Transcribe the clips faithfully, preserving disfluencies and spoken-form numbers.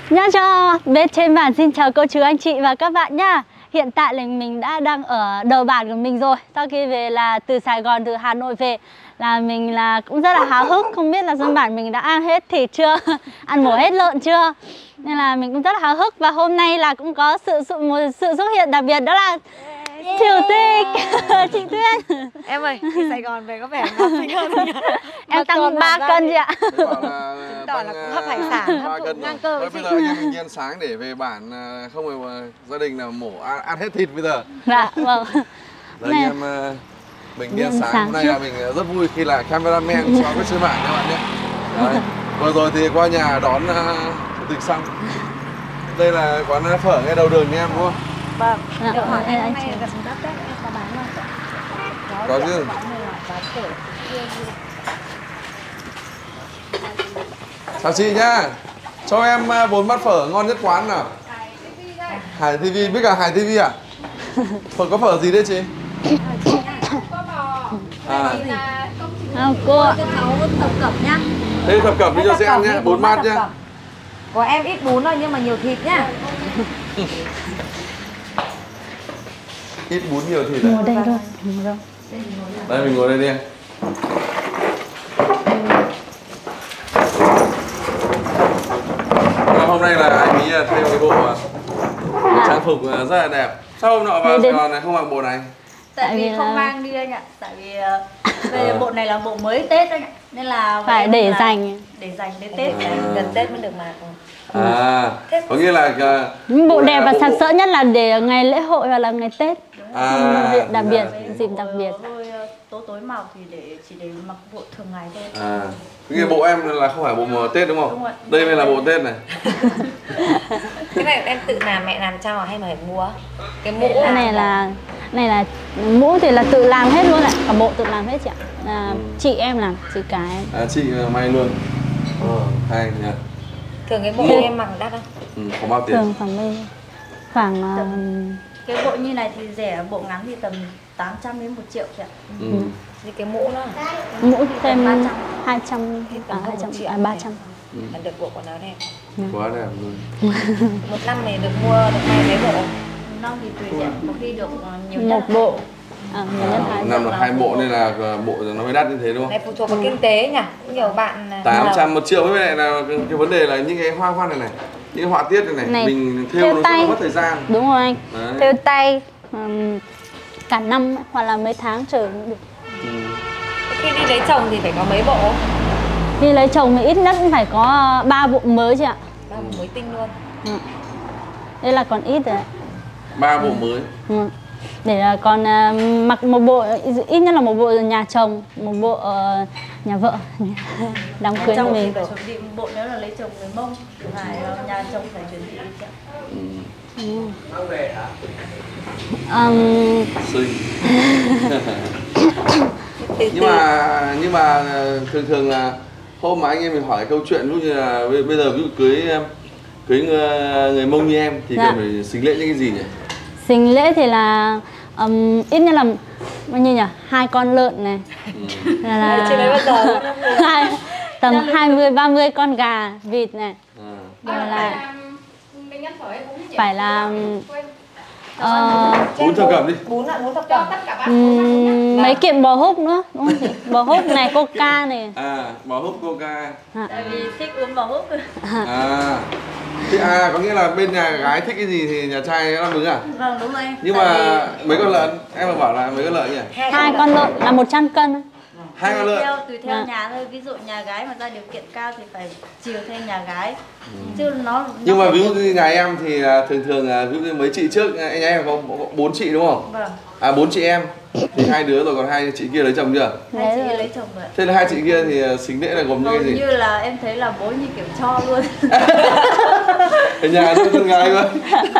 Nhá cho bên trên bản xin chào cô chú anh chị và các bạn nhá. Hiện tại là mình đã đang ở đầu bản của mình rồi. Sau khi về là từ Sài Gòn, từ Hà Nội về là mình là cũng rất là háo hức. Không biết là dân bản mình đã ăn hết thịt chưa, ăn mổ hết lợn chưa. Nên là mình cũng rất là háo hức. Và hôm nay là cũng có sự sự, một sự xuất hiện đặc biệt, đó là yeah. Chủ tịch chị Tuyên. Em ơi, đi Sài Gòn về có vẻ ngon xinh hơn. Em tăng ba cân chị ạ. Chứng tỏ là cũng hấp hải sản, hấp thụ ngang cơ với chị. Bây giờ anh em mình đi ăn sáng để về bản, không phải gia đình nào mổ ăn, ăn hết thịt bây giờ. Dạ, vâng. Đây anh em mình đi ăn sáng, sáng hôm nay là mình rất vui khi là cameraman cho cái sứ bản các bạn nhé. Đấy. Vừa rồi thì qua nhà đón chủ tịch xong. Đây là quán phở ngay đầu đường nha em đúng không? Vâng. Dạ, được hỏi em hôm anh nay chị. gần đất đấy, em có bán không? Có chứ. Chào chị nhá. Cho em bốn bát phở ngon nhất quán nào. Hải ti vi, biết cả Hải ti vi à? Phở có phở gì đấy chị? À. À, cô ạ. Thập cẩm nhá. Thế thập cẩm đi cho chị ăn nhá, bốn bát nhá. Của em ít bún thôi nhưng mà nhiều thịt nhá. Ít bún nhiều thịt à? Ngồi đây thôi. Đây mình ngồi đây đi. Hôm nay là anh Mỹ thay một cái bộ trang phục rất là đẹp. Sao hôm nọ vào Sài Gòn này không mặc bộ này? Tại vì không mang đi anh ạ. Tại vì về bộ này là bộ mới Tết anh ạ. Nên là phải để dành để dành đến Tết, gần Tết mới được mặc. À, có nghĩa là những bộ đẹp và sặc sỡ nhất là để ngày lễ hội hoặc là ngày Tết. À, dịp đặc biệt, dịp đặc biệt. Thôi tối tối màu thì để chỉ để mặc bộ thường ngày thôi. À, cái bộ em là không phải bộ mùa Tết đúng không? Đúng rồi. Đây mới là bộ Tết này. Cái này em tự làm, mẹ làm cho hay mà phải mua? Cái mũ Cái này là này là mũ thì là tự làm hết luôn ạ, cả bộ tự làm hết chị ạ. À, ừ. Chị em làm, chị cả em. À, chị may luôn. Ờ, hay nhỉ. Thường cái bộ ừ. em mặc đắt không? Ừ, có bao tiền? Thường khoảng đây khoảng uh... cái bộ như này thì rẻ, bộ ngắn thì tầm tám trăm đến một triệu chị ạ. Ừ. Như cái mũ đó. Mũ thêm hai trăm à hai trăm à ba trăm. Ừ. Là được bộ quần áo đẹp. Ừ. Quá đẹp luôn. Một năm này được mua được may mấy bộ? Năm thì tùy ạ, có khi được nhiều một nhất bộ. À, nhiều nhất À, hai năm là hai bộ nên là bộ nó mới đắt như thế đúng không? Này phụ thuộc vào kinh tế nhỉ? Nhiều bạn tám trăm một triệu, với lại là cái vấn đề là những cái hoa văn này này, những cái họa tiết này này, này mình thêu nó rất mất thời gian. Đúng rồi anh. Đấy. Thêu tay um, cả năm hoặc là mấy tháng trời cũng được. Ừ. Khi đi lấy chồng thì phải có mấy bộ? Đi lấy chồng thì ít nhất cũng phải có ba bộ mới chị ạ. Ba bộ mới tinh luôn. Ừ. Đây là còn ít rồi ạ. Ba bộ mới. Ừ. Để là còn uh, mặc một bộ, ít nhất là một bộ nhà chồng, một bộ uh, nhà vợ đám cưới của mình. Phải chuẩn bị một bộ nếu là lấy chồng người Mông, phải nhà chồng phải chuẩn bị chị ạ. Ừ. Ừ. Um... Xinh. nhưng mà nhưng mà thường thường là hôm mà anh em mình hỏi câu chuyện ví dụ như là bây giờ ví dụ cưới cưới người, người Mông như em thì dạ. cần phải xính lễ những cái gì nhỉ? Xính lễ thì là um, ít nhất là bao nhiêu nhỉ? Hai con lợn này. Ừ. Là, là... Chị lấy bao giờ? hai, tầm hai mươi ba mươi con gà, vịt này. À. Rồi là phải là bún thập cẩm đi. Bún ạ, bún thập cẩm. Um, mấy kiện bò húc nữa, đúng không chị? Bò húc này, coca này. À, bò húc coca. À. Tại vì thích uống bò húc. À. Thì à, có nghĩa là bên nhà gái thích cái gì thì nhà trai nó mừng à? Vâng, đúng rồi. Nhưng mà vì... mấy con lợn, em mà bảo là mấy con lợn nhỉ? Hai, Hai con lợn là một trăm cân. Hai con lợn. Theo, tùy theo à. nhà thôi, ví dụ nhà gái mà ra điều kiện cao thì phải chiều theo nhà gái. Ừ. Chứ nó, nó nhưng mà ví dụ như nhà em thì thường thường ví dụ như mấy chị trước anh em có bốn chị đúng không? Vâng. À bốn chị em thì hai đứa rồi, còn hai chị kia lấy chồng chưa? Hai chị lấy chồng rồi. Thế là hai chị kia thì xính lễ là gồm những cái gì? Như là em thấy là bố như kiểu cho luôn. Ở nhà nó con gái cơ.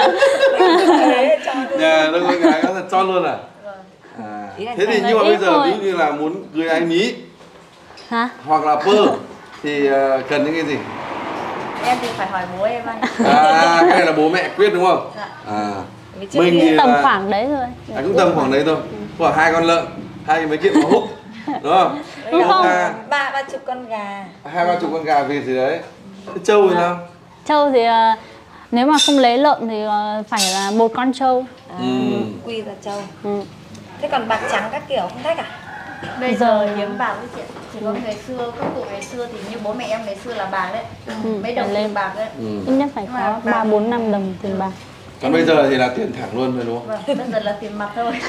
Nhà nó con gái có thật cho luôn à? À. Thế thì nhưng mà bây giờ ví dụ như là muốn cưới anh Mỹ hả? Hoặc là pơ thì cần những cái gì? Em thì phải hỏi bố em anh. À, cái này là bố mẹ quyết đúng không? Dạ. À. Mình thì tầm là... khoảng đấy thôi. À, cũng tầm khoảng đấy thôi. Khoảng hai con lợn, hai mấy kiện bò húc, đúng không? Đúng không? Ba ba chục con gà. Hai ba chục con gà vịt gì đấy. Thế trâu thì sao? Trâu thì uh, nếu mà không lấy lợn thì uh, phải là một con trâu. À, Ừ. quy ra trâu. Ừ. Thế còn bạc trắng các kiểu không thách à? Bây giờ hiếm bạc đấy chị ạ. Chỉ có ngày xưa, các cụ ngày xưa thì như bố mẹ em ngày xưa là bạc đấy. Ừ, Mấy đồng phải lên. tiền bạc đấy. Ừ. Ít nhất phải Nhưng mà có bạc- ba bốn năm đồng tiền bạc. Còn bây giờ thì là tiền thẳng luôn rồi đúng không? Vâng, bây giờ là tiền mặt thôi.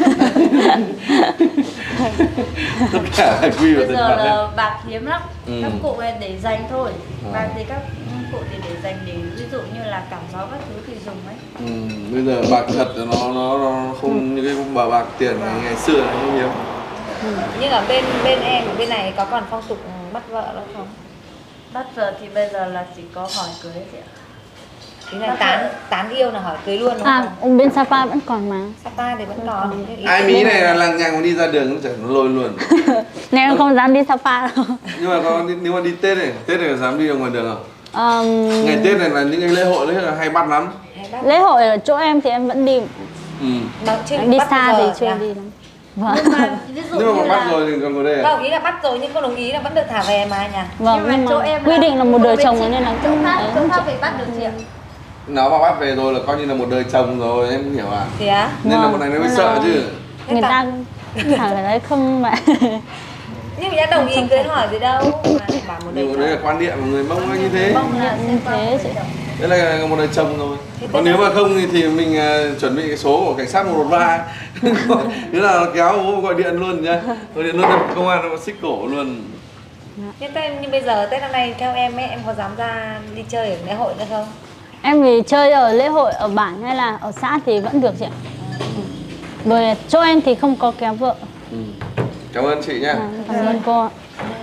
Tất cả là quy vào Bây tiền giờ mặt đấy. là bạc hiếm lắm. Ừ. Các cụ này để dành thôi. À. Bạc thì các cụ thì để dành để ví dụ như là cảm gió các thứ thì dùng ấy. Ừ. Bây giờ bạc thật nó nó nó không như cái bà bạc tiền ngày, ngày xưa nó không hiếm. Nhưng ở bên bên em ở bên này có còn phong tục bắt vợ nữa không? Bắt vợ thì bây giờ là chỉ có hỏi cưới chị ạ. Ý là tán tán yêu là hỏi cưới luôn đúng À, không? bên Sapa vẫn còn mà. Sapa thì vẫn còn. nhưng ý Ai kiến Mỹ là- này là lằng nhằng đi ra đường nó chảy nó lôi luôn. Nên em không dám đi Sapa đâu. Nhưng mà có nếu mà đi Tết này, Tết này có dám đi ra ngoài đường không? Um, Ngày Tết này là những cái lễ hội đấy là hay bắt lắm. hay bắt lễ hội ở chỗ em thì em vẫn đi. Ừ. nó chưa Đi bắt xa bao thì giờ chưa nhỉ? đi lắm. Vâng. Nhưng mà ví dụ Nhưng mà như bắt là rồi thì còn ngồi đây à? Vâng, ý là bắt rồi nhưng không đồng ý là vẫn được thả về mà nhỉ? Vâng, nhưng mà nhưng chỗ mà em quy định là một đời bên chồng chị- nên là chỗ cũng khác, ấy chỗ không khác chịu. phải bắt được chị ạ. Nó mà bắt về rồi là coi như là một đời chồng rồi, em hiểu à? Thế á? Nên là Vâng, một này nó mới nên sợ là- chứ. Người ta thẳng ở đấy không mà. Nhưng mà đã đồng ý cưới hỏi gì đâu mà lại bảo một đời Nhưng mà đấy là chồng. quan niệm của người Mông là như thế. Mong là Như thế chị. Đấy là một đời chồng rồi. Thế Còn tức nếu là- mà không thì, thì mình uh, chuẩn bị cái số của cảnh sát một một ba. Thế là nó kéo bố gọi điện luôn nhá. Gọi điện luôn cho công an nó xích cổ luôn. Nhưng, Tết, nhưng bây giờ Tết năm nay theo em ấy, em có dám ra đi chơi ở lễ hội nữa không? Em thì chơi ở lễ hội ở bản hay là ở xã thì vẫn được chị ạ. Rồi chỗ em thì không có kéo vợ. Ừ. Cảm ơn chị nhá. À, cảm ơn cô ạ.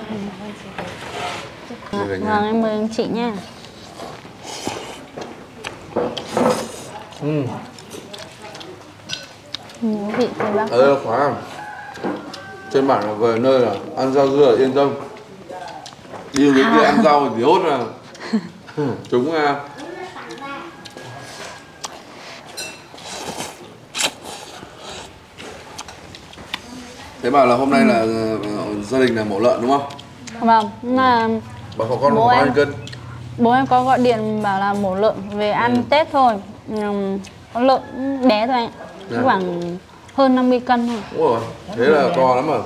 Đi về nhà. Vâng, em mời anh chị nha. Ừ. Nhớ vị của bác. Ở đây là khóa. Trên bản là về nơi là ăn rau dưa là yên tâm. Đi đến kia ăn rau thì hốt là chúng uh, thế bảo là hôm nay là uh, gia đình là mổ lợn đúng không? Vâng, mà Bà có con Bố có bao em. nhiêu cân? bố em có gọi điện bảo là mổ lợn về ăn Ừ. Tết thôi. Ừm, con lợn bé thôi anh ạ. Dạ. Khoảng hơn năm mươi cân thôi. Ủa, thế là to lắm à?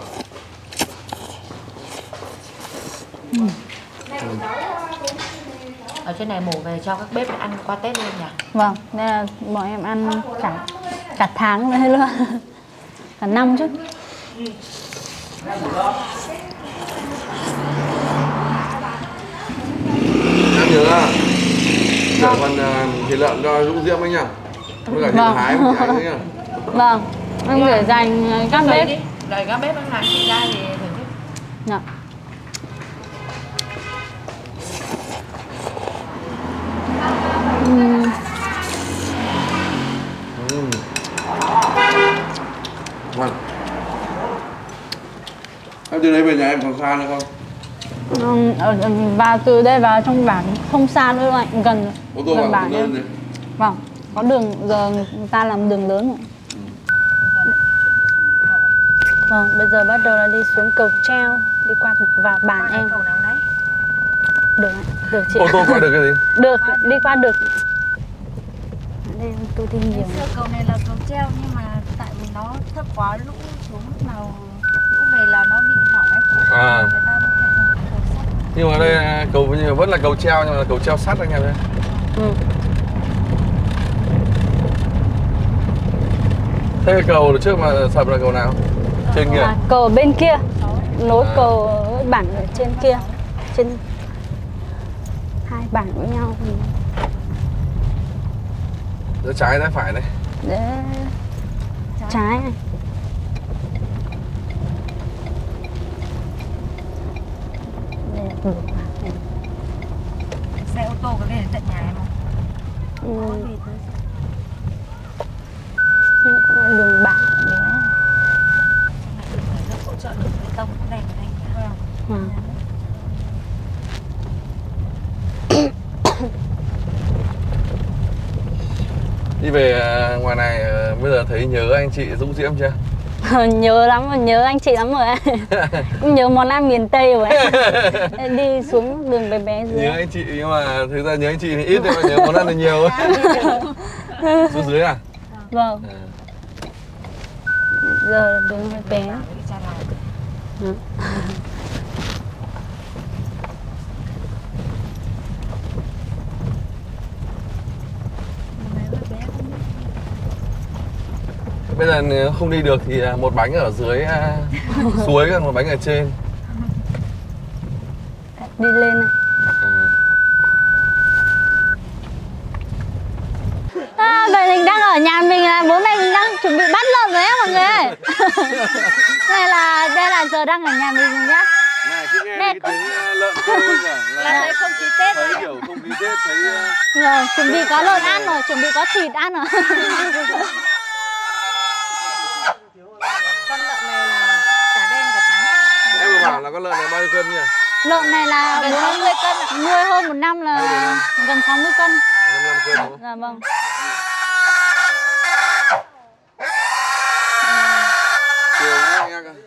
Ở trên này mổ về cho các bếp ăn qua Tết luôn nhỉ? Vâng, nên là bọn em ăn cả cả tháng vậy luôn. Cả năm chứ. Em nhớ là chở con uh, thịt lợn cho Dũng Diễm ấy nhá. Với cả thịt Vâng. Thái với chị anh ấy nhá. Vâng, em gửi dành các Đấy bếp. đi, rồi các bếp ăn làm chị ra thì thưởng thức. Dạ. Ừm, Ừ. Ngon. Em từ đây về nhà em còn xa nữa không? ừm, ở- ở- vào từ đây vào trong bản không xa nữa anh, gần rồi. Ô tô gần vào cũng em. đơn đấy. Vâng, có đường giờ người ta làm đường lớn rồi. Vâng, bây giờ bắt đầu là đi xuống cầu treo, đi qua vào bản em. Cầu nào đấy? Được, ạ, được chị. Ô tô qua được cái gì? Được, đi qua được. Đây tôi đi nhiều. Xưa cầu này là cầu treo nhưng mà tại vì nó thấp quá lũ xuống lúc nào lũ về là nó bị hỏng ấy. À. Người ta mới phải dùng cầu sắt. Nhưng mà đây là cầu nhưng mà vẫn là cầu treo nhưng mà là cầu treo sắt anh em nhé. Ừ. Thế cái cầu trước mà sập là cầu nào? Trên kia. À, cầu ở bên kia, nối cầu với bản ở trên kia, trên hai bản với nhau. thì Giữa trái trái phải đây. để trái này. Đây là cửa. Xe ô tô có về đến tận nhà em không? Ừ. Nhưng cũng là đường bản đấy. Phải hỗ trợ được bê tông cái này cái này. Vâng. Đi về à, ngoài này à, bây giờ thấy nhớ anh chị Dũng Diễm chưa? Nhớ lắm, nhớ anh chị lắm rồi ạ. Cũng nhớ món ăn miền Tây rồi ạ. Đi xuống đường bé bé dưới. Nhớ anh chị nhưng mà thực ra nhớ anh chị thì ít nhưng mà nhớ món ăn thì nhiều. Xuống dưới à? Vâng. À. Giờ đường bé bé. Ừ. Bây giờ nếu không đi được thì một bánh ở dưới suối còn một bánh ở trên. Đi lên này. À, vậy mình đang ở nhà mình là bố mẹ mình đang chuẩn bị bắt lợn rồi á mọi người ơi. Đây là đây là giờ đang ở nhà mình nhá. Này cứ nghe cái tiếng lợn kêu nhỉ Là thấy không khí Tết thấy rồi. kiểu không khí Tết thấy Rồi, chuẩn bị có lợn ăn rồi, chuẩn bị có thịt ăn rồi. Con lợn này là cả đen cả trắng. em vừa bảo là con lợn này bao nhiêu cân nhỉ? Lợn này là Gần sáu mươi cân ạ. nuôi hơn một năm là gần sáu mươi cân. năm mươi lăm cân đúng không? Dạ vâng. Chiều nhá anh ạ.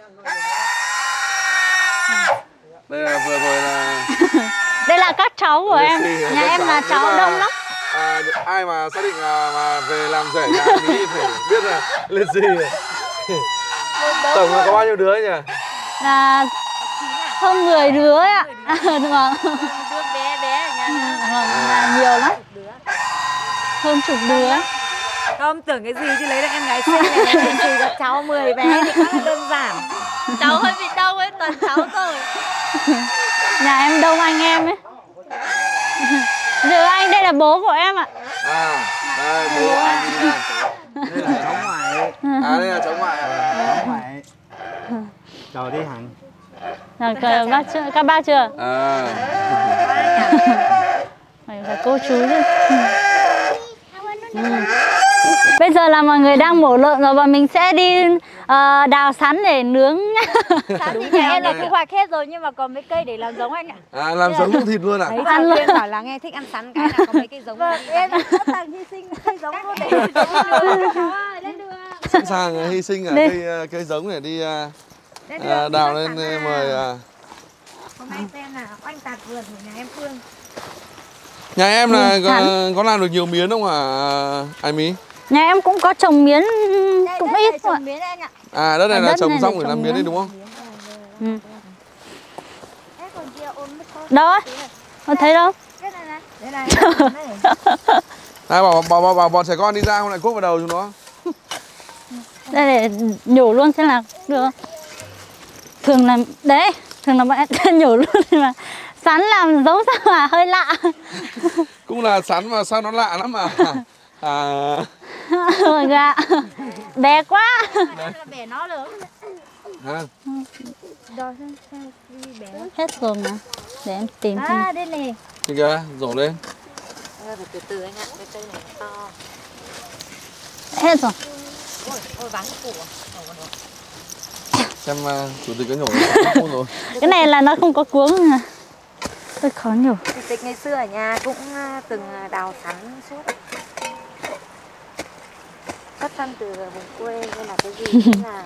Đây là vừa rồi là Đây là các cháu của em. Nhà em là cháu mà, đông lắm. À, ai mà xác định là mà về làm rể nhà Mỹ phải biết là lên gì này. Tổng là có bao nhiêu đứa nhỉ? Là hơn mười đứa ấy ạ. À, vâng. Đứa bé bé ở nhà. Vâng, là nhiều lắm. Hơn chục đứa. Không tưởng cái gì chứ lấy được em gái xinh này là thì được cháu mười bé thì quá là đơn giản. Cháu hơi bị đông ấy, toàn cháu rồi. Nhà em đông anh em ấy. Giờ anh đây là bố của em ạ. À, đây bố anh nha. Đây là cháu ngoại. À đây là cháu ngoại à? Cháu ngoại. Chào đi Hằng. Là các bác chưa? Các bác chưa? À. Phải phải cô chú chứ. Ừ. Bây giờ là mọi người đang mổ lợn rồi và mình sẽ đi uh, đào sắn để nướng nhá. Sắn thì nhà em là thu hoạch hết rồi nhưng mà còn mấy cây để làm giống anh ạ. À làm giống thịt luôn à? Thấy Trang Quyên bảo là nghe thích ăn sắn cái là có mấy cây giống. Vâng, em rất là hy sinh cây giống luôn để giống được. Cháu ơi, lên đường. Sẵn sàng hy sinh ở cây cây giống để đi uh, đào lên mời uh... Hôm nay xem là oanh tạc vườn của nhà em Phương. Nhà em là Ừ, có, có làm được nhiều miến không hả Ai Mỹ? Nhà em cũng có trồng miến Đây, cũng đất ít này thôi. trồng miến anh ạ. À đất này À, là đất trồng này xong là để trồng làm miến đấy miến. đúng không? Ừ. Em còn kia ôm mất thôi. Đâu ấy? Có thấy đâu? Cái này này. Đây này. À bảo, bảo, bảo, bảo bọn trẻ con đi ra không lại cuốc vào đầu chúng nó. Đây để nhổ luôn xem là được. Thường là đấy, thường là bọn em nhổ luôn mà sắn làm giống sao mà hơi lạ. Cũng là sắn mà sao nó lạ lắm mà. À. Rồi gạ. Bé quá. Bẻ nó lớn. Hả? Đo xem xem đi bé. Hết rồi mà. Để em tìm xem. À đây này. Thì kìa, rổ lên. Phải từ từ anh ạ, cái cây này to. Hết rồi. Ôi, ôi vắng củ à? Xem uh, chủ tịch có nhổ không rồi. Cái này là nó không có cuống à. Tôi khó nhổ. Chủ tịch ngày xưa ở nhà cũng từng đào sắn suốt. Xuất thân từ vùng quê nên là cái gì cũng là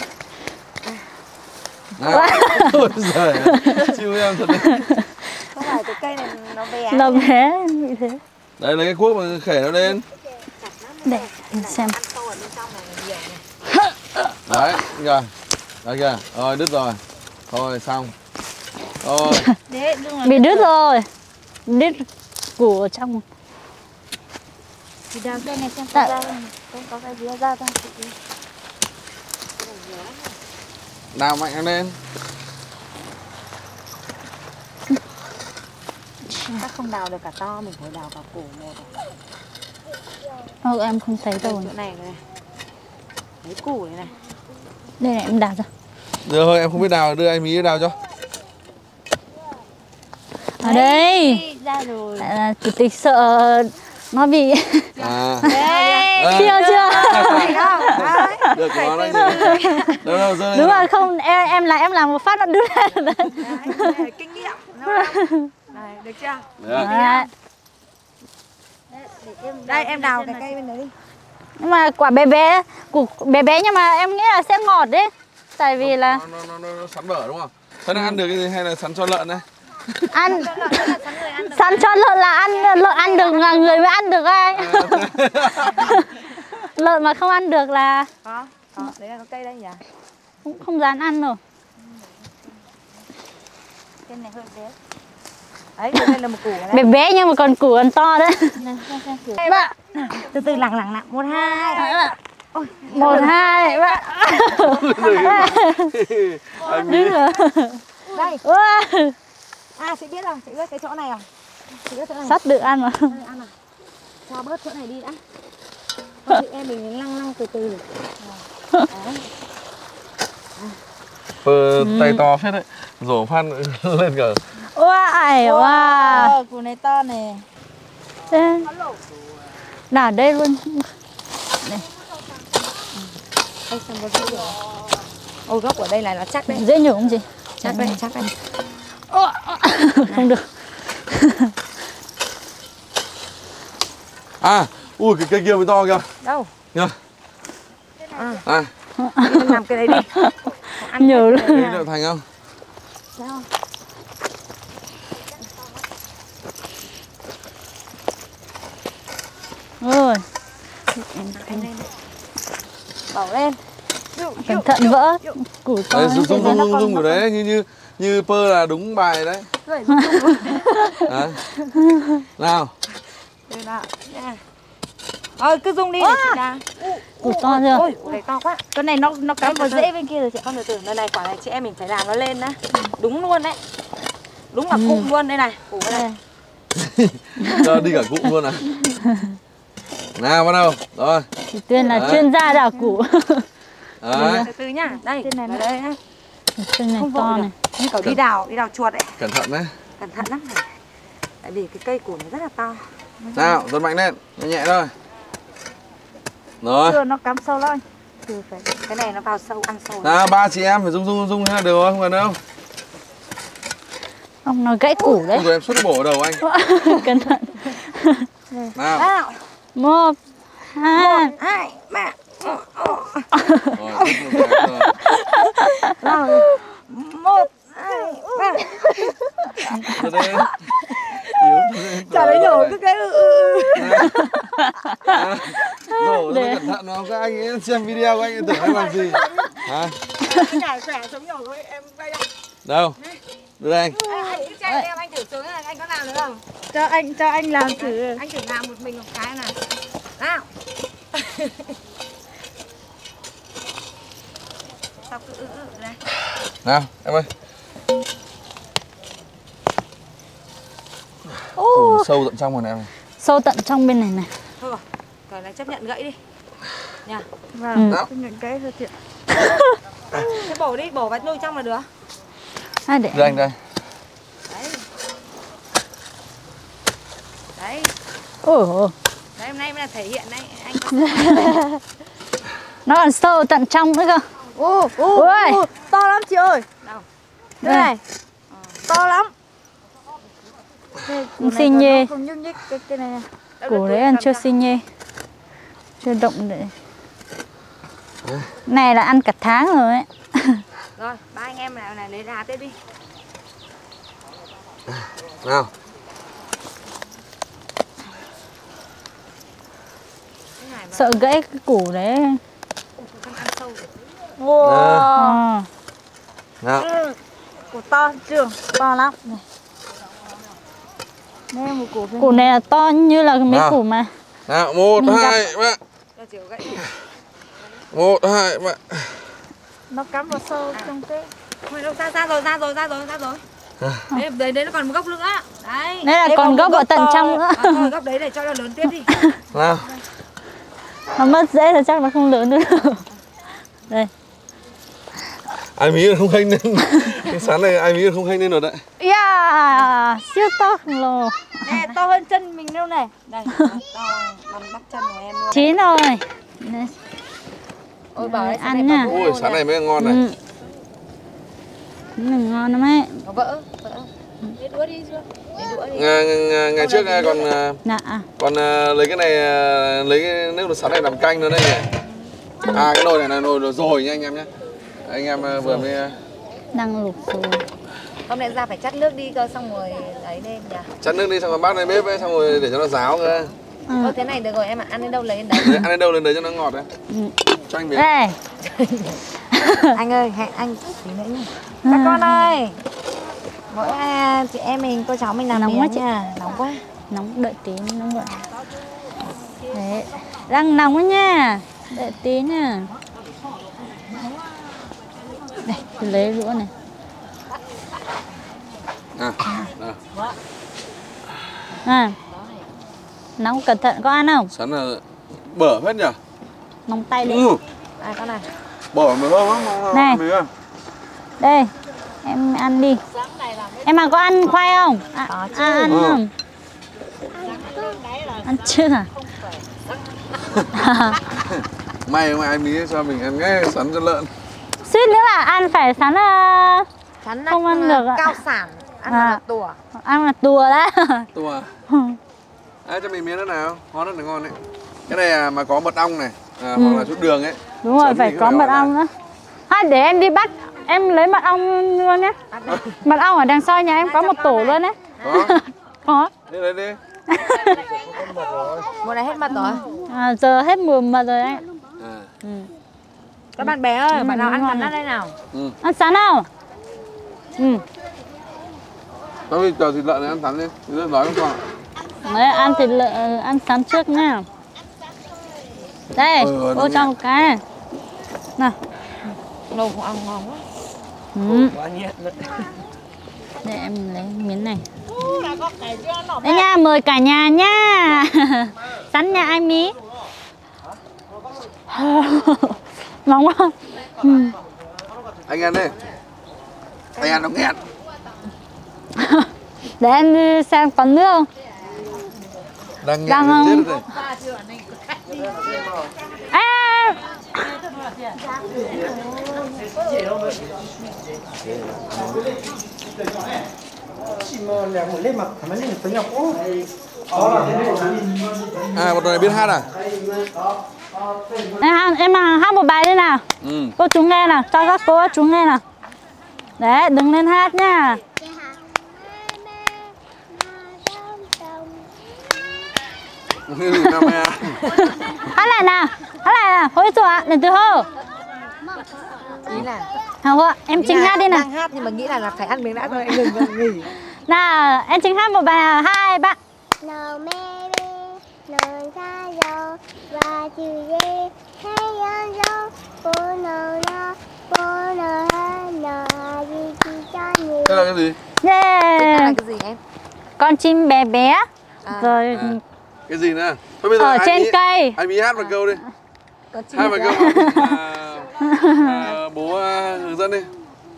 À, ôi giời, chịu em thật đấy. không phải cái cây này nó bé. Nó bé như thế. Đây lấy cái cuốc mà khể nó lên. Để mình xem. Ăn sâu ở bên trong này nhiều này. Đấy, kìa. Đấy kìa, rồi đứt rồi. Thôi xong. Rồi. Đấy, Bị đứt rồi. Đứt củ ở trong. thì đào cây này xem Tại- có ra không? Không có cái gì ra ra. Đào mạnh lên. Chắc không đào được cả to, mình phải đào cả củ một. Ô, em không thấy Đây, đâu. chỗ này này. Lấy củ này này. Đây này em đào ra. Được thôi, em không biết đào, đưa anh Mỹ đào cho. Ở đây. Ra rồi. Tại là chủ tịch sợ nó bị À. Đây. À. chưa chưa. Được của nó đấy nhỉ. Đâu đâu rơi. Đúng rồi, không em em là em làm một phát nó đứt lên. Đấy, kinh nghiệm. Này, được chưa? Được. Đấy. Để em Đây em đào cái xem cây bên đấy đi. Nhưng mà quả bé bé, củ bé bé nhưng mà em nghĩ là sẽ ngọt đấy. Tại vì là nó, nó, nó, nó sắn vở đúng không? Thế này ăn được cái gì hay là sắn cho lợn đấy? ăn sắn cho lợn là ăn, lợn ăn được là người mới ăn được ai. Lợn mà không ăn được là Có, có, đấy là có cây đây nhỉ? cũng không dám ăn rồi. Cái này hơi bé. Đấy, đây là một củ này. Bé bé nhưng mà còn củ còn to đấy. Bạn. Từ từ lẳng lẳng lặng. Một hai. Ôi, một hai bạn. Đứng rồi. Đây. Wow. À chị biết rồi, chị biết cái chỗ này rồi. Chị biết chỗ này. Sắp được ăn mà. Ăn à? Cho bớt chỗ này đi đã. Thôi chị em mình lăng lăng từ từ. Đấy. Pơ tay to phết đấy. Rổ phát lên cả. Wow, wow. Củ này to này. Thế. Đả đây luôn. Đây. Ôi, xem có dễ nhổ. Ôi, gốc ở đây này nó chắc đấy. Dễ nhổ không chị? Chắc đấy, chắc đấy. Không được. À, ui cái cây kia mới to kìa. Đâu? Kìa. À. À, Đi làm cái đấy đi. Nhiều đi lắm. được thành không? Sao? Rồi. Bỏ lên. Cẩn thận vỡ. Củ to. Đấy, rung rung rung rung của đấy như như như pơ là đúng bài đấy. Đấy. Nào. Đây nào. Nha. Ôi, cứ rung đi để chị nào. Củ to chưa? Ôi, củ này to quá. Cái này nó nó cắm vào Từ từ. rễ bên kia rồi chị. Con từ từ, đây này, quả này chị em mình phải làm nó lên đấy. Đúng luôn đấy. Đúng là cụm luôn đây này. Củ cái này. Cho đi cả cụm luôn à. Nào bắt đầu. Rồi. Chị Tuyên là Đấy. chuyên gia đào củ. Đấy. Từ từ nhá. Đây, Cái này vào nó- đây nhá. Chân này Không to vội này. được. Như kiểu đi đào, đi đào chuột ấy. Cẩn thận đấy. Cẩn thận lắm này. Tại vì cái cây củ nó rất là to. Nào, giật mạnh lên, nhẹ nhẹ thôi. Rồi. Chưa nó cắm sâu lắm. Từ phải cái này nó vào sâu, ăn sâu. Nào, ba chị em phải rung rung rung thế là được rồi, không cần đâu. Ông nó gãy củ đấy. Không rồi em xuất bổ vào đầu anh. Cẩn thận. Nào. Nào, Một, hai. hai, ba. Rồi, đứt một cái rồi. Rồi. Một, hai, ba. Từ đây. Yếu từ đây. Chả lấy nhổ cứ cái ừ ừ. À, Rổ nó cẩn thận nó, các anh ấy xem video của anh ấy tưởng em làm gì. Hả? Nhà khỏe sống nhổ thôi, em đây ạ. Đâu? Đưa đây anh. Anh cứ chạy em, anh thử xuống này, anh có làm được không? Cho anh cho anh làm thử. Anh thử làm một mình một cái nào. Nào. Sao cứ ừ ừ này. Nào, em ơi. Củ sâu tận trong rồi này em. Sâu tận trong bên này này. Thôi rồi, cái này chấp nhận gãy đi. Nha. Vâng, Nào. những cái thôi chị. Thế bổ đi, bổ vào nuôi trong là được. À, để Đưa anh đây. Đấy. Đấy. Ồ, Đấy, hôm nay mới là thể hiện đấy. Anh có... nó còn sâu tận trong nữa cơ. Ô, ô, Ui. ô, to lắm chị ơi. Đâu? Đây này. To lắm. Đây, củ này Xinh nó nhê. không nhúc nhích cái cái này. Củ đấy ăn chưa xinh nhê. Chưa động để. Này là ăn cả tháng rồi ấy. Rồi, ba anh em nào này lấy đá tiếp đi. Nào. Cái này mà Sợ gãy cái củ đấy. không ăn sâu được. Wow. Ờ. Nào. Ừ. Củ to chưa? To lắm này. Đây một củ bên Củ này là to như là mấy Nào. củ mà. Nào, một, Mình hai, ba. Cho chiều gãy đi. Một, hai, ba. nó cắm vào sâu trong cái. Thôi đâu, ra ra rồi, ra rồi, ra rồi, ra rồi. Đấy, đấy, đấy nó còn một gốc nữa. Đấy. Đây là Đây còn một gốc ở tận to. trong nữa. À, thôi gốc đấy để cho nó lớn tiếp đi. Nào. Nó mất dễ thì chắc nó không lớn nữa. Đây. Ai mí không khênh lên. Cái sán này ai mí không khênh lên rồi đấy. Yeah, siêu to khổng lồ. Nè, to hơn chân mình đâu này. Đây, to bằng bắp chân của em luôn. Chín rồi. Đây. Ôi bảo đấy, Ăn nha. Ôi, sán này mới ngon này. Ừ. Cái này ngon lắm ấy. Nó vỡ, vỡ. Thế đũa đi chưa? ngày, ngày, ngày trước còn Dạ. còn lấy cái này, lấy cái nước sắn này làm canh nữa đây nhỉ. À cái nồi này là nồi rồi nha anh em nhé. Anh em vừa mới đang luộc rồi. Hôm nay ra phải chắt nước đi cơ, xong rồi ấy lên nhỉ. Chắt nước đi xong rồi bác lên bếp ấy, xong rồi để cho nó ráo cơ. Ừ. Ô, thế này được rồi em ạ, ăn đến đâu lấy đến đấy. Đấy, ăn đến đâu lên đấy cho nó ngọt đấy. Ừ. Cho anh miếng. Đây. Anh ơi, hẹn anh tí nữa nhá. Các con ơi. Mỗi chị em mình, cô cháu mình làm Nóng miếng quá chị. nha. Nóng quá. Nóng, đợi tí nóng vậy. Đấy, đang nóng quá nha. Đợi tí nha. Đây, tôi lấy đũa này. À, à. À. Nóng cẩn thận, có ăn không? Sắn là bở hết nhỉ? Nóng tay đi. Ừ. À con này. Bở mới thơm lắm. Này. Miếng. Đây, em ăn đi. Em mà có ăn khoai không? À, Có chứ. à, ăn Ừ. không? Ăn chưa à? May không ai mí cho mình ăn nghe sắn cho lợn. Suýt nữa là ăn phải sắn uh, Chắn không ăn được ạ. cao sản, ăn À. là tủa. ăn là tùa đấy. Tua. À, cho mình miếng nữa nào, ngon rất là ngon đấy. Cái này à, mà có mật ong này, à, Ừ. hoặc là chút đường ấy. Đúng rồi, Chấm phải thì có phải mật gọi là- ong nữa. Hay để em đi bắt, em lấy mật ong luôn nhé. Mật ong ở đằng sau nhà em có một tổ luôn đấy. Có. Có. Đi đây đi. Mùa này hết mật rồi. À, giờ hết mùa mật rồi đấy. À. Ừ. Các bạn bé ơi, Ừ, bạn nào ăn ngon cắn này. ăn đây nào. Ừ. Ăn sắn nào? Ừ. Thôi chờ thịt lợn này ăn sắn đi, thịt lợn đói không con. Đấy, ăn thịt lợn, ăn sắn trước nha. Đây, Ừ, cô đúng cho một cái này. Nào. Nồi không ăn ngon quá. Ừ. Để em lấy miếng này. Đây nha, mời cả nhà nha. Sắn nhà ai Mí. Nóng quá. Ừ. Anh ăn đi. Anh ăn nó nghẹn. Để em đi xem còn nước không? Đang nghẹn Đang đến không? chết rồi. À. À, một này biết hát à? Em, hát- em hát một bài đi nào. Ừ. Cô chú nghe nào, cho các cô chú nghe nào. Đấy, đừng lên hát nha. Cái gì nào mẹ? Hát lại nào, hát lại nào, hối chỗ ạ, lần thứ hô. Ý là Hả hô, em chính hát đi nào. đang hát nhưng mà nghĩ là, là phải ăn miếng đã thôi, anh ngừng ngừng nghỉ. Nào, em chính hát một bài nào, hai bạn. No maybe no sayo và chữ ghê hay yon yo bố no no bố no ha no ha gì chi cho nhiều. Thế là cái gì? Thế là Yeah. cái gì em? Con chim bé bé. À. Rồi À. Cái gì nữa? Thôi bây giờ ở anh trên Mỹ- cây. Anh Mỹ hát một câu đi. Con chim Hát một bé. câu. À, à, bố à, hướng dẫn đi.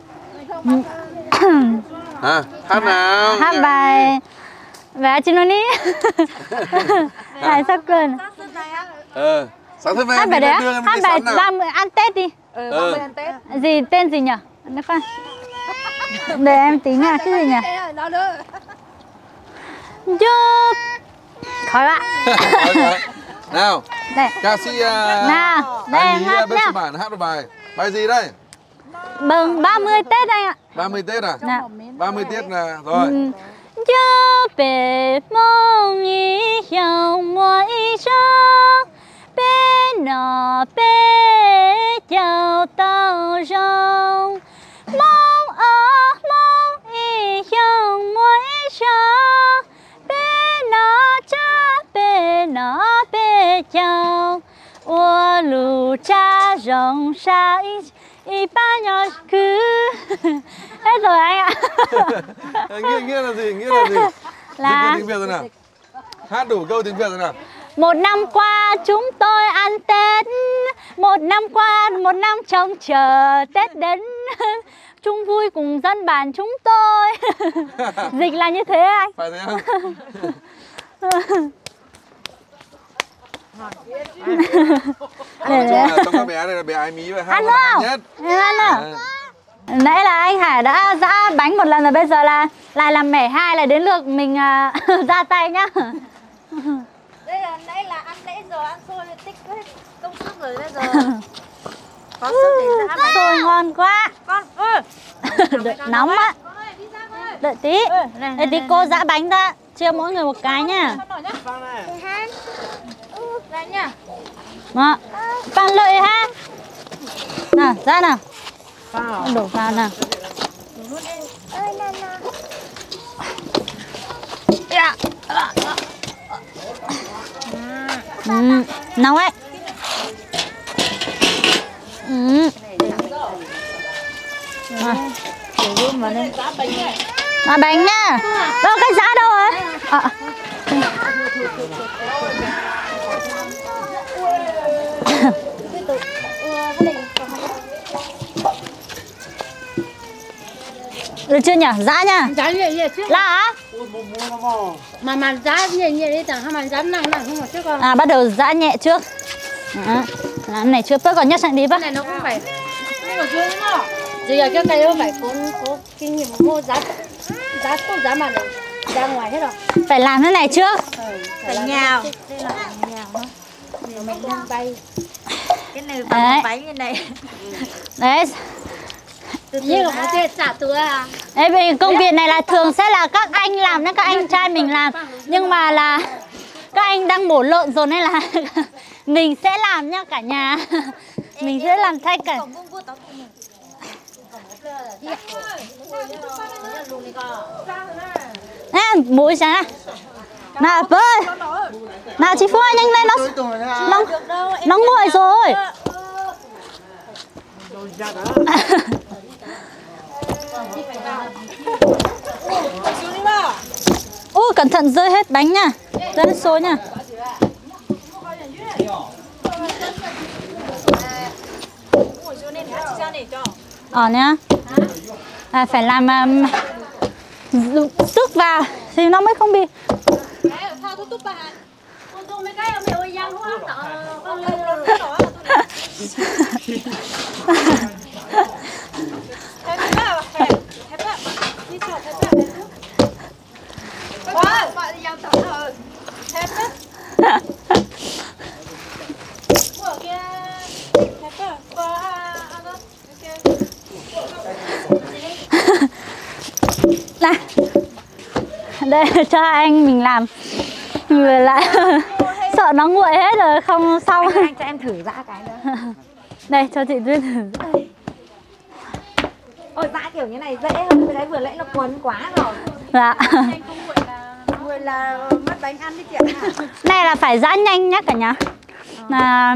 À, hát nào. Hát bài Vé chị nó ní. Bài sắc cơn. Ờ, sáng sớm nay Hát em bài đi đấy lên á? đường em Hát đi bài sắn nào. ba mươi ăn Tết đi. Ừ, Ừ. ba mươi ăn Tết. Gì tên gì nhỉ? Để coi. Để em tính nha, cái gì nhỉ? Nó nữa. Giúp. Khỏi bạn. Nào, Đây. ca sĩ uh, Nào, đây anh Mỹ hát uh, bếp nhá. sư bản hát một bài. Bài gì đây? Mừng ba mươi Tết anh ạ. ba mươi Tết à? Nào. ba mươi Tết là rồi. Nhớ về mong ý dòng mỗi giấc bên nọ bên chào tao rong mong ở mong ý dòng mỗi giấc bên nọ cha bên nọ bên chào ô lù cha rong sa ý ý ba nhỏ cứ hết rồi anh ạ. nghĩa, nghĩa là gì? Nghĩa là gì? Là- Dịch tiếng Việt rồi nào. Hát đủ câu tiếng Việt rồi nào. Một năm qua chúng tôi ăn Tết. Một năm qua một năm trông chờ Tết đến. Chung vui cùng dân bản chúng tôi. Dịch là như thế anh. Phải thế không? Để Trong, đấy. trong các bé này là bé Ái Mí và hát Ăn là không? nhất. Em ăn nào? À, Nãy là anh Hải đã giã bánh một lần rồi, bây giờ là lại làm mẻ hai, là đến lượt mình uh, ra tay nhá. Đây là nãy là ăn nãy giờ ăn xôi tích hết công sức rồi, bây giờ có sức để giã bánh. Xôi ngon quá. Con ơi. Nóng á. Đợi tí. Đợi tí cô giã bánh ra, chia mỗi người một cái nha. Đây nha. Đó. Phan lợi ha. Nào, ra nào. Đổ vào nào. Ừ, nóng ấy. Ừ. À. À, bánh nha. Đâu cái giá đâu rồi? À. Được chưa nhỉ? Giá nha. Giá nhẹ nhẹ trước. Là á? Mà mà giá nhẹ nhẹ đi chẳng hay mà giá nặng nặng không mà trước con. À, bắt đầu giã nhẹ trước. Đó. Làm này chưa bớt còn nhắc sang đi bác. Cái này nó cũng phải không có chưa nữa. Giờ giờ cái cây nó phải có có kinh nghiệm mua giá giá tốt giá mà để ra ngoài hết rồi. Phải làm thế này trước. Ừ, Phải nhào. Đây là phải nhào thôi. Rồi mình lên bay. Cái này bằng bánh như này. Đấy. Nhưng mà có trả túi à. Đấy, vì công việc này là thường sẽ là các anh làm đấy, các anh trai mình làm. Nhưng mà là các anh đang mổ lợn rồi nên là mình sẽ làm nha cả nhà. Mình sẽ làm thay cả. Nè, mũi sáng à. Nào, bơi. Nào chị Phương ơi, nhanh lên, nó nó, nó nguội rồi. Ui, cẩn thận rơi hết bánh nha. Rơi hết xôi nha. Ờ nhá. À, phải làm um, sức vào thì nó mới không bị. Này, đây cho anh mình làm người lại sợ nó nguội hết rồi không xong. Anh, anh cho em thử giã cái nữa. Đây cho chị Duyên thử. Ôi giã kiểu như này dễ hơn, cái đấy vừa nãy nó cuốn quá rồi. Dạ. Người là mất bánh ăn đi chị ạ. Này là phải giã nhanh nhá cả nhà. Là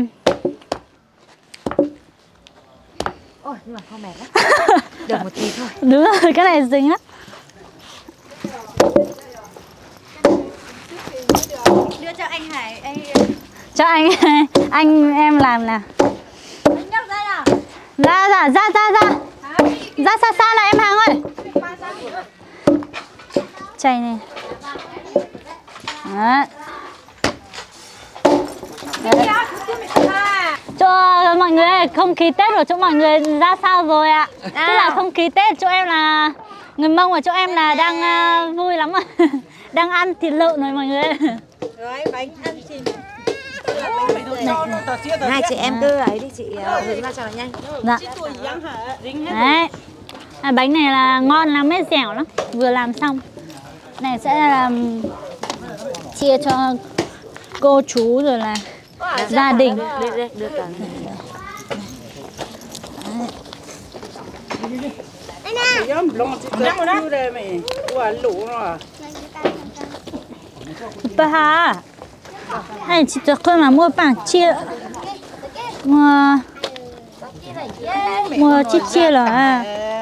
Ôi nhưng mà không mệt lắm. Được một tí thôi. đúng rồi, cái này dính lắm. Đưa cho anh Hải, anh Cho anh anh em làm nào. anh nhắc ra nào. Ra ra ra ra ra. Ra xa xa nào em Hằng ơi. Chay này. Đấy. Đấy. Cho mọi người không khí Tết của chỗ mọi người ra sao rồi ạ? À? Tức là không khí Tết chỗ em là người Mông, ở chỗ em là đang uh, vui lắm rồi. Đang ăn thịt lợn rồi mọi người. Gói bánh ăn xin. Hai chị em cứ ấy đi chị hướng ra cho nó nhanh. Dạ. Đấy. À, bánh này là ngon lắm, mết dẻo lắm. Vừa làm xong. Này sẽ làm chia cho cô chú rồi là gia đình. Được được được cả. Bà này chị được quên mà mua bảng chia mua mua chia chia rồi à.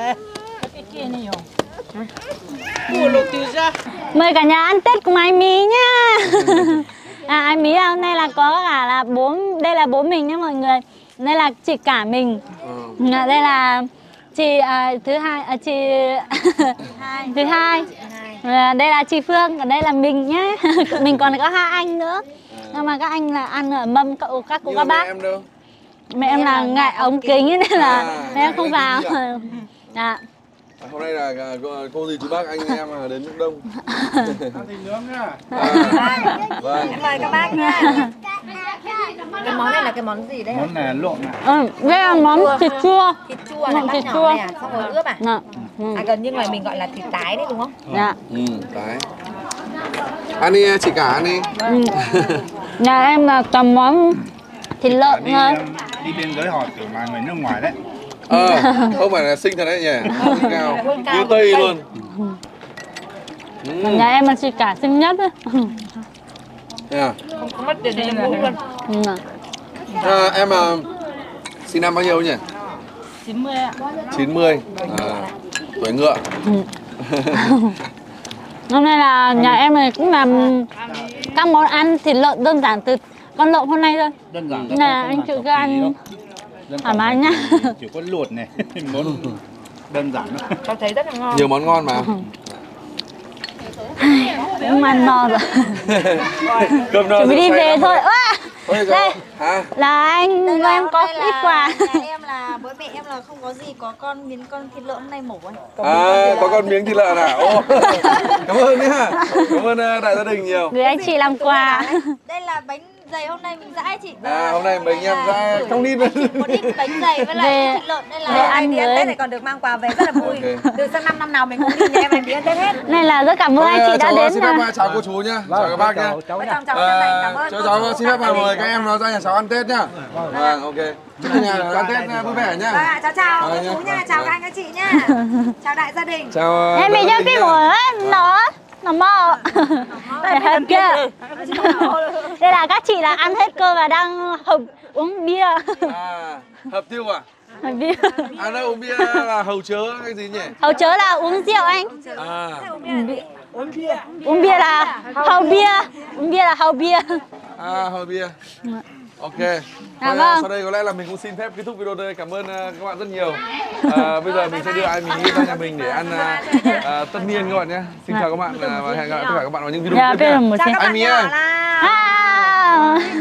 Mời cả nhà ăn Tết cùng anh Mí nhá. À, anh Mí hôm nay là có cả là bố, đây là bố mình nhá mọi người. Đây là chị cả mình. Ừ. Đây là chị à, thứ hai à, chị thứ hai. À, đây là chị Phương, còn đây là mình nhá. Mình còn có hai anh nữa. Nhưng mà các anh là ăn ở mâm cậu các cô các bác. Em đâu? Mẹ em là ngại ống kính nên là à, mẹ em không vào. Dạ. Hôm nay là cô, cô dì chú bác anh em mà đến cũng đông. Ăn thịt nướng nhá. À, vâng. Em mời các bác nha. Cái món này là cái món gì đấy? Món này lộn ạ. Ừ, đây là món thịt chua. Thịt chua này, thịt cắt chua. nhỏ này à? Xong rồi ướp à? Dạ. Ừ. À gần như ngoài mình gọi là thịt tái đấy đúng không? Dạ. Ừ, đấy. Ăn đi chị cả ăn đi. Ừ. Nhà em là cầm món thịt lợn Đi, thôi. đi biên giới họ tưởng là người nước ngoài đấy. Ờ, không phải là xinh thật đấy nhỉ? Xinh cao. Như Tây luôn. Ừ. Nhà em là chị cả xinh nhất ấy. Thế à? Không có mất tiền em mua luôn. Ừ. À, em à, sinh năm bao nhiêu nhỉ? chín mươi ạ. chín mươi. À, tuổi ngựa. Hôm nay là nhà em này cũng làm các món ăn thịt lợn đơn giản từ con lợn hôm nay thôi. Đơn giản. Nè anh chị cứ ăn thoải mái nhá. Chỉ có luộc này, món đơn giản thôi. Tao thấy rất là ngon. Nhiều món ngon mà. Cũng ăn no rồi. Cơm no Chuẩn bị rượu đi say về lắm thôi. rồi. Wow. Ôi Đây giời, hả? là anh Đây và là em hôm có nay ít là quà. nhà em là bố mẹ em là không có gì, có con miếng con thịt lợn hôm nay mổ ấy. À, có con miếng thịt lợn à? Ô, cảm ơn nhá. Cảm ơn uh, đại gia đình nhiều. Gửi anh chị làm quà. Đây là bánh dày hôm nay mình dãi chị. À, hôm nay bánh em ra không đi nữa. Một ít bánh dày với lại Về- thịt lợn đây về là ăn Anh đi ăn với- Tết này còn được mang quà về rất là vui. Ok. Từ sang năm năm nào mình cũng đi nhà em anh đi ăn Tết hết. Này là rất cảm ơn anh chị đã cháu đến. xin à. phép chào cô chú nhá. Chào các bác nhá. Cháu Chào nhá. cháu chân thành cảm Ờ, ơn. cháu cô cháu chú, xin phép các gia mời đình. các em nó ra nhà cháu ăn Tết nhá. Vâng, ok. Chúc nhà ăn Tết vui vẻ Vâng nhá. ạ, chào chào Ờ, cô nhá. chú nha, chào Vâng. các anh các chị nha. Chào đại gia đình. Chào. Em đại bị gia cho đình cái nhá. mồi ấy, nó nó mò. Để hết kia. Đây là các chị là ăn hết cơm và đang hộp uống bia. À, hợp tiêu à? Bia. À đâu uống bia là hầu chớ cái gì nhỉ? Hầu chớ là uống rượu anh. À, Uống bia là hầu bia. Uống bia là hầu bia. à hầu bia. Ok. À, Thôi, vâng. sau đây có lẽ là mình cũng xin phép kết thúc video đây. Cảm ơn uh, các bạn rất nhiều. À, bây giờ mình sẽ đưa ai mình đi ra nhà mình để ăn uh, uh, tất niên các bạn nhé. Xin chào các bạn uh, và hẹn gặp lại tất cả các bạn vào những video Dạ, tiếp bây giờ theo. một Chào xe. các Ai bạn Mì nhỏ ơi. là À.